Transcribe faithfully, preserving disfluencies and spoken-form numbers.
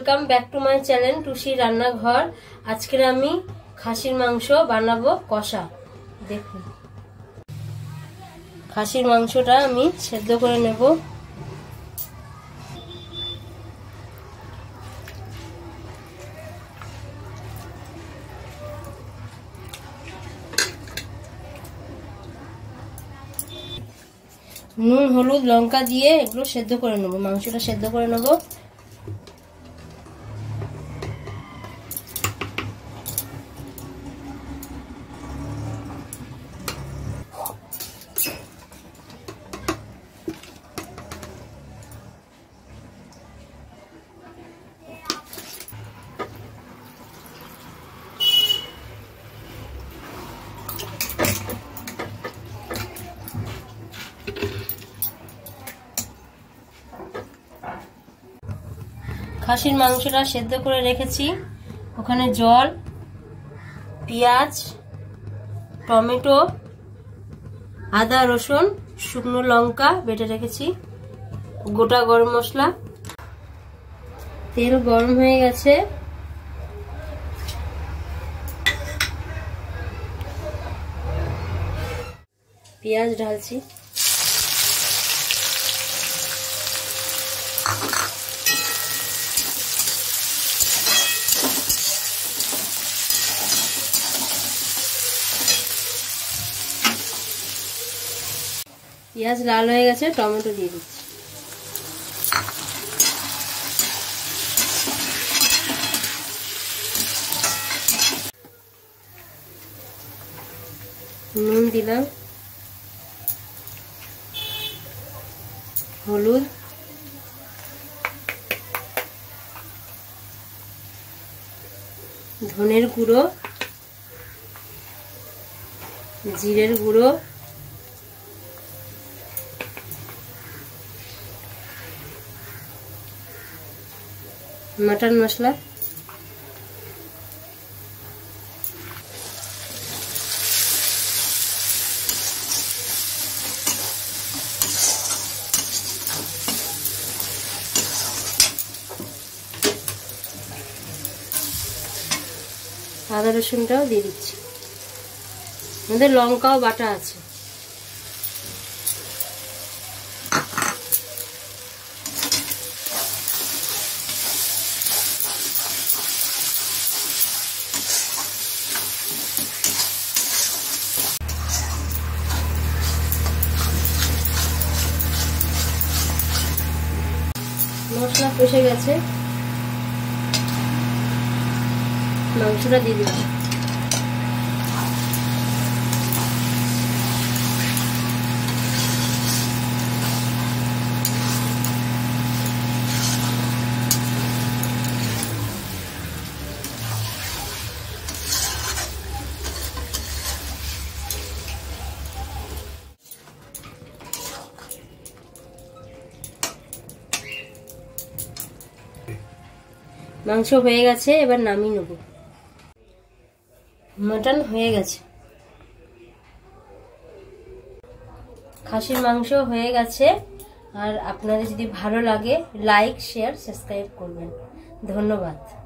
Welcome back to my channel Tusi Rannaghar. আজকে আমি খাসির মাংস বানাবো কষা। দেখুন, খাসির মাংসটা আমি সেদ্ধ করে নেব। নুন হলুদ লঙ্কা দিয়ে এগুলো সেদ্ধ করে নেব, মাংসটা সেদ্ধ করে নেব। খাসির মাংসটা সেদ্ধ করে রেখেছি, ওখানে জল, পেঁয়াজ, টমেটো, আদা রসুন, শুকনো লঙ্কা বেটে রেখেছি, গোটা গরম মশলা। তেল গরম হয়ে গেছে, পেঁয়াজ ঢালছি। পেঁয়াজ লাল হয়ে গেছে, টমেটো দিয়ে দিচ্ছি। নুন দিলাম, হলুদ, ধনের গুঁড়ো, জিরের গুঁড়ো, মটন মশলা, আদা রসুনটাও দিয়ে দিচ্ছি। আমাদের লঙ্কাও বাটা আছে। মশলা কষে গেছে, মাংসটা দিয়ে দিলাম। মাংস হয়ে গেছে, এবার নামিয়ে নেব। মটন হয়ে গেছে, খাসির মাংস হয়ে গেছে। আর আপনাদের যদি ভালো লাগে লাইক শেয়ার সাবস্ক্রাইব করবেন। ধন্যবাদ।